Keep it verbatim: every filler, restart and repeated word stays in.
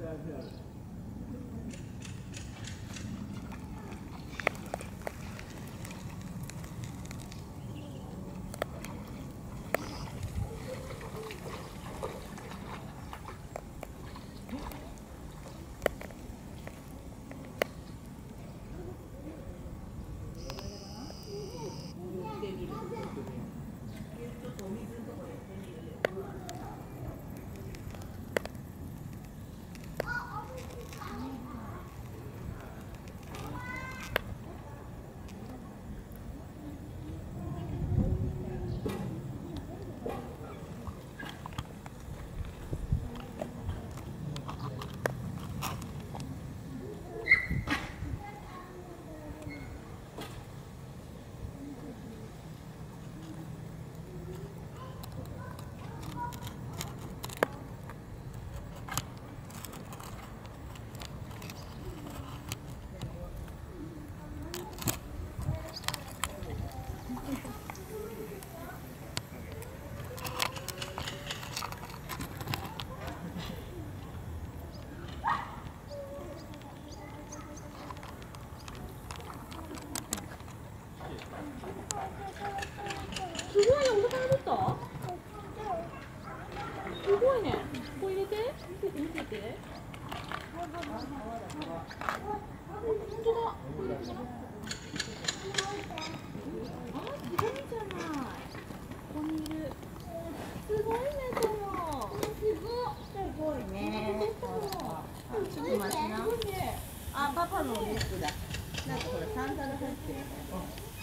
すごいね、お魚取った？すごいね。ここ入れて、見せて見せて。あ、本当だ。あ、すごいじゃない。ここにいる。すごいね、トモ。すごい。すごいね。ちょっと待ってな。あ、パパのおリュックだ。なんかほら、サンダル入ってる。